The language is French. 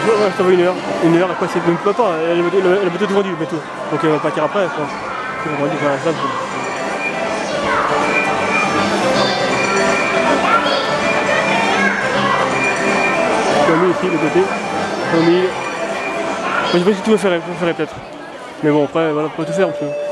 Ouais, je t'envoie 1 heure. 1 heure, après c'est même pas, elle a tout vendu, mais tout. Donc elle va partir après, je pense. Elle va vendu faire ça. Lui ici, de côté. 100 000. Moi, je sais pas si tout va faire peut-être. Mais bon, après, voilà, on peut tout faire, on peut.